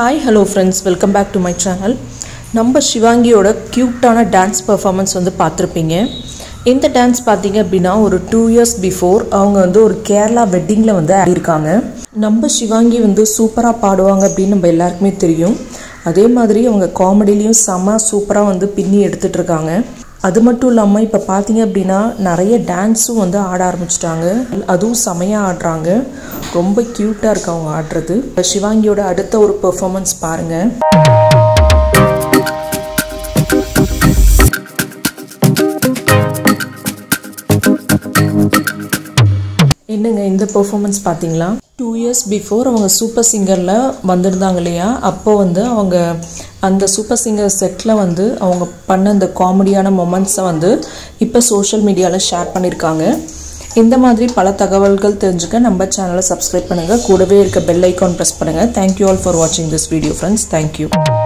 Hi, hello friends, welcome back to my channel. நம்ம சிவாங்கியோட கியூட்டான dance performance வந்து பார்த்திருப்பீங்க. இந்த டான்ஸ் பாத்தீங்க அப்படினா ஒரு 2 years before அவங்க வந்து ஒரு கேரளா வெட்டிங்ல வந்து ஆடிருக்காங்க. நம்ம சிவாங்கி வந்து சூப்பரா பாடுவாங்க அப்படினு நம்ம எல்லாருக்குமே தெரியும். அதே மாதிரி அவங்க காமெடிலயும் செம சூப்பரா வந்து பின்னி எடுத்துட்டு இருக்காங்க. அது மட்டும் இல்லாம இப்ப பாத்தீங்க அப்படினா நிறைய டான்ஸும் வந்து ஆட ஆரம்பிச்சிட்டாங்க. அதுவும் செமையா ஆடுறாங்க. ரொம்ப கியூட்டா இருக்கு அவங்க ஆடுறது. சிவாங்கியோட அடுத்த ஒரு பெர்ஃபார்மன்ஸ் பாருங்க. என்னங்க இந்த பெர்ஃபார்மன்ஸ் பாத்தீங்களா? 2 years before அவங்க சூப்பர் சிங்கர்ல வந்திருந்தாங்க இல்லையா? அப்போ வந்து அவங்க அந்த சூப்பர் சிங்கர் செட்ல வந்து அவங்க பண்ண அந்த காமெடியான மொமெண்ட்ஸை வந்து இப்போ சோஷியல் மீடியாவில் ஷேர் பண்ணியிருக்காங்க. இந்த மாதிரி பல தகவல்கள் தெரிஞ்சுக்க நம்ம சேனலை சப்ஸ்கிரைப் பண்ணுங்கள். கூடவே இருக்க பெல் ஐக்கான் ப்ரெஸ் பண்ணுங்கள். தேங்க்யூ ஆல் ஃபார் வாட்சிங் திஸ் வீடியோ ஃப்ரெண்ட்ஸ். தேங்க்யூ.